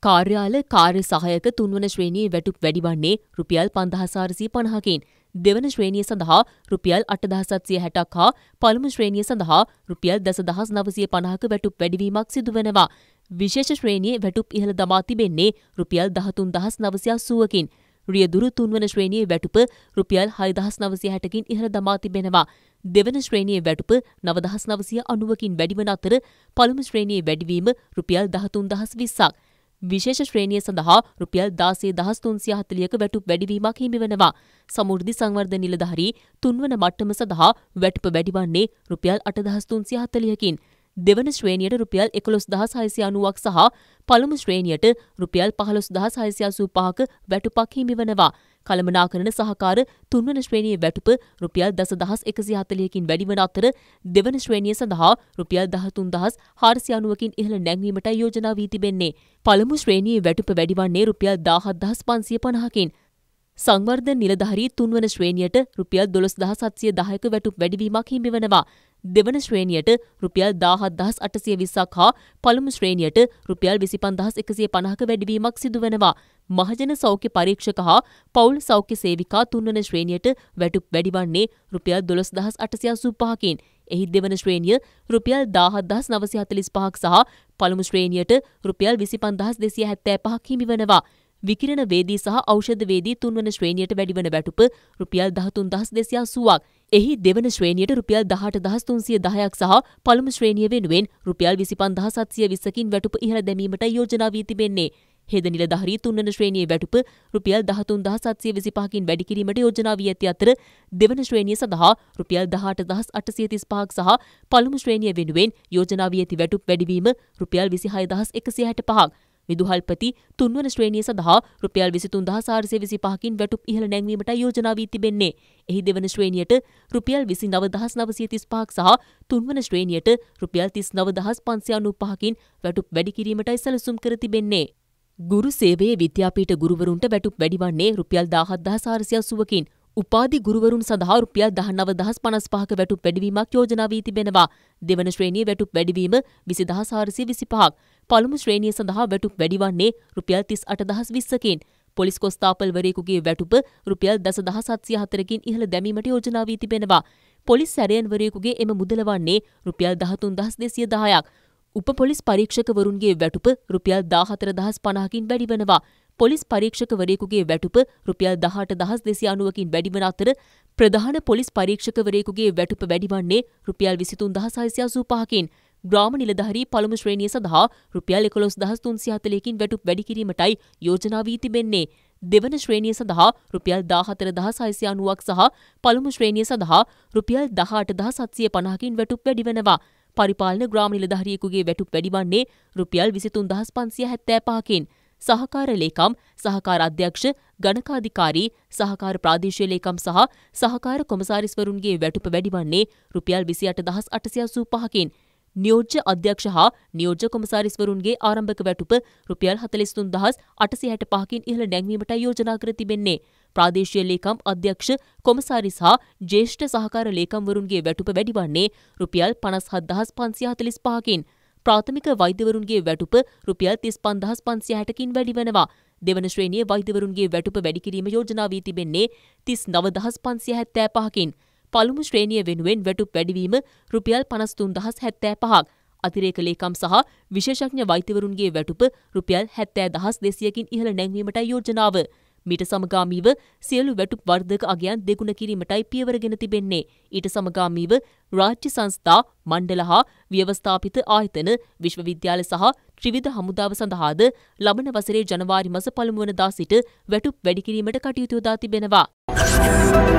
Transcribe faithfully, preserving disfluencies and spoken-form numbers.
කාර්යාල කාර්ය සහායක තුන්වන ශ්‍රේණියේ වැටුප් වැඩි වන්නේ රුපියල් පන්දහස් හාරසිය පනහකින්. දෙවන ශ්‍රේණිය සඳහා රුපියල් අටදහස් සත්සිය හැටක් හා පළමු ශ්‍රේණිය සඳහා රුපියල් දසදහස් නවසිය පනහක වැටුප් වැඩිවීමක් සිදුවෙනවා. විශේෂ ශ්‍රේණියේ වැටුප් ඉහළ දමා තිබෙන්නේ රුපියල් දහතුන් දහස් නවසිය අසූවකින්. රියදුරු තුන්වන ශ්‍රේණියේ වැටුප රුපියල් හයදහස් නවසිය හැටකින් ඉහළ දමා තිබෙනවා. දෙවන ශ්‍රේණියේ වැටුප නවදහස් නවසිය අනූවකින් වැඩිවන අතර පළමු ශ්‍රේණියේ වැඩිවීම රුපියල් දහතුන් දහස් විස්සක්. විශේෂ ශ්‍රේණිය සඳහා රුපියල් දාසය දහස් තුන්සිය හතළිහක වැටුප් වැඩිවීමක් හිමිවනවා. සමෘද්ධි සංවර්ධන නිලධාරී තුන්වන මට්ටම සඳහා වැටුප වැඩිවන්නේ රුපියල් අටදහස් තුන්සිය හතළිහකින්. දෙවන ශ්‍රේණියට රුපියල් එකොළොස් දහස් හයසිය අනූවක් සහ පළමු ශ්‍රේණියට රුපියල් පහළොස් දහස් හයසිය අසූ පහක වැටුපක් හිමිවනවා. කළමනාකරන සහකාර තුන්වන ශ්‍රේණියේ වැටුප රුපියල් දසදහස් එකසිය හතළිහකින් වැඩිවන අතර දෙවන ශ්‍රේණිය සඳහා රුපියල් දහතුන් දහස් හාරසිය අනූවකින් ඉහළ නැංවීමට යෝජනා වී තිබෙන්නේ. පළමු ශ්‍රේණියේ වැටුප වැඩිවන්නේ රුපියල් දාහත් දහස් පන්සිය පනහකින්. සංවර්ධන නිලධාරී තුන්වන ශ්‍රේණියට රුපියල් දොළොස් දහස් හත්සිය දහයක වැටුප් වැඩිවීමක් හිමිවනවා. දෙවන ශ්‍රේණියට රුපියල් දාහත් දහස් අටසිය විස්සක් හා පළමු ශ්‍රේණියට රුපියල් විසිපන් දහස් එකසිය පනහක වැඩිවීමක් සිදුවෙනවා. මහජන සෞඛ්‍ය පරීක්ෂක හා පවුල් සෞඛ්‍ය සේවිකා තුන්වන ශ්‍රේණියට වැටුප් වැඩිවන්නේ රුපියල් දොළොස් දහස් අටසිය අසූ පහකින්. එහි දෙවන ශ්‍රේණිය රුපියල් දාහත් දහස් නවසිය හතළිස් පහක් සහ පළමු ශ්‍රේණියට රුපියල් විසිපන් දහස් දෙසිය හැත්තෑ පහක් හිමිවනවා. විකිරණ වේදී සහ ඖෂධ වේදී තුන්වන ශ්‍රේණියට වැඩිවන වැටුප රුපියල් දහතුන් දහස් දෙසිය අසූවක්. එහි දෙවන ශ්‍රේණියට රුපියල් දහඅට දහස් තුන්සිය දහයක් සහ පළමු ශ්‍රේණිය වෙනුවෙන් රුපියල් විසිපන් දහස් හත්සිය විස්සකින් වැටුප ඉහළ දැමීමට යෝජනා වී තිබෙන්නේ. හෙද නිලධාරී තුන්වන ශ්‍රේණියේ වැටුප රුපියල් දහතුන් දහස් හත්සිය විසිපහකින් වැඩි කිරීමට යෝජනා වී ඇති අතර දෙවන ශ්‍රේණිය සඳහා රුපියල් දහඅට දහස් අටසිය තිස් පහක් සහ පළමු ශ්‍රේණිය වෙනුවෙන් යෝජනා වී ඇති වැටුප් වැඩිවීම රුපියල් විසිහය දහස් එකසිය හැට පහක්. විදුහල්පති තුන්වන ශ්‍රේණිය සඳහා රුපියල් විසිතුන් දහස් හාරසිය විසිපහකින් වැටුප් ඉහළ නැංවීමට යෝජනා වී තිබෙන්නේ. එහි දෙවන ශ්‍රේණියට රුපියල් විසිනව දහස් නවසිය තිස් පහක් සහ තුන්වන ශ්‍රේණියට රුපියල් තිස්නව දහස් පන්සිය අනූපහකින් වැටුප් වැඩි කිරීමටයි සැලසුම් කර තිබෙන්නේ. ගුරු සේවයේ විද්‍යාපීඨ ගුරුවරුන්ට වැටුප් වැඩිවන්නේ රුපියල් දාහත් දහස් හාරසිය අසූවකින්. උපාධි ගුරුවරුන් සඳහා රුපියල් දහනව දහස් පනස් පහක වැටුප් වැඩිවීමක් යෝජනා වී තිබෙනවා. දෙවන ශ්‍රේණියේ වැටුප් වැඩිවීම විසි දහස් හාරසිය විසිපහක්. පළමු ශ්‍රේණිය සඳහා වැටුප් වැඩිවන්නේ රුපියල් තිස් අට දහස් විස්සකින්. පොලිස් කොස්තාපල්වරයෙකුගේ වැටුප රුපියල් දසදහස් හත්සිය හතරකින් ඉහළ දැමීමට යෝජනා වී තිබෙනවා. පොලිස් සැරයන්වරයෙකුගේ එම මුදල වන්නේ රුපියල් දහතුන් දහස් දෙසිය දහයක්. උප පොලිස් පරීක්ෂකවරුන්ගේ වැටුප රුපියල් දාහතර දහස් පනහකින් වැඩිවනවා. පොලිස් පරීක්ෂකවරයෙකුගේ වැටුප රුපියල් දහඅට දහස් දෙසිය අනූවකින් වැඩිවන අතර ප්‍රධාන පොලිස් පරීක්ෂකවරයෙකුගේ වැටුප වැඩිවන්නේ රුපියල් විසිතුන් දහස් හයසිය අසූ පහකින්. ග්‍රාම නිලධාරී පළමු ශ්‍රේණිය සඳහා රුපියල් එකොළොස් දහස් තුන්සිය හතළිහකින් වැටුප් වැඩි කිරීමටයි යෝජනා වී තිබෙන්නේ. දෙවන ශ්‍රේණිය සඳහා රුපියල් දාහතර දහස් හයසිය අනූවක් සහ පළමු ශ්‍රේණිය සඳහා රුපියල් දහඅට දහස් හත්සිය පනහකින් වැටුප් වැඩිවනවා. පරිපාලන ග්‍රාම නිලධාරියෙකුගේ වැටුප් වැඩිවන්නේ රුපියල් විසිතුන් දහස් පන්සිය හැත්තෑ පහකින්. සහකාර ලේකම්, සහකාර අධ්‍යක්ෂ, ගණකාධිකාරී, සහකාර ප්‍රාදේශීය ලේකම් සහ සහකාර කොමසාරිස්වරුන්ගේ වැටුප වැඩිවන්නේ රුපියල් විසිඅට දහස් අටසිය අසූ පහකින්. නියෝජ්‍ය අධ්‍යක්ෂ හා නියෝජ්‍ය කොමසාරිස්වරුන්ගේ ආරම්භක වැටුප රුපියල් හතළිස් තුන් දහස් අටසිය හැට පහකින් ඉහළ නැංවීමට යෝජනා කර තිබෙන්නේ. ප්‍රාදේශීය ලේකම් අධ්‍යක්ෂ, කොමසාරිස් හා ජ්‍යෙෂ්ඨ සහකාර ලේකම්වරුන්ගේ වැටුප වැඩිවන්නේ රුපියල් පනස් හත් දහස් පන්සිය හතළිස් පහකින්. ප්‍රාථමික වෛද්‍යවරුන්ගේ වැටුප රුපියල් තිස්පන් දහස් පන්සිය හැටකින් වැඩිවනවා. දෙවන ශ්‍රේණියේ වෛද්‍යවරුන්ගේ වැටුප වැඩි කිරීම යෝජනා වී තිබෙන්නේ තිස්නව දහස් පන්සිය හැත්තෑ පහකින්. පළමු ශ්‍රේණිය වෙනුවෙන් වැටුප් වැඩිවීම රුපියල් පනස් තුන් දහස් හැත්තෑ පහක්. අතිරේක ලේකම් සහ විශේෂඥ වෛද්‍යවරුන්ගේ වැටුප රුපියල් හැත්තෑ දහස් දෙසියකින් ඉහළ නැංවීමටයි යෝජනාව. මීට සමගාමීව සියලු වැටුප් වර්ධක අගයන් දෙගුණ කිරීමටයි පියවරගෙන තිබෙන්නේ. ඊට සමගාමීව රාජ්‍ය සංස්ථා, මණ්ඩල හා ව්‍යවස්ථාපිත ආයතන, විශ්වවිද්‍යාල සහ ත්‍රිවිධ හමුදාව සඳහාද ලබන වසරේ ජනවාරි මාස පළමු වනදා සිට වැටුප් වැඩි කිරීමට කටයුතු යොදා තිබෙනවා.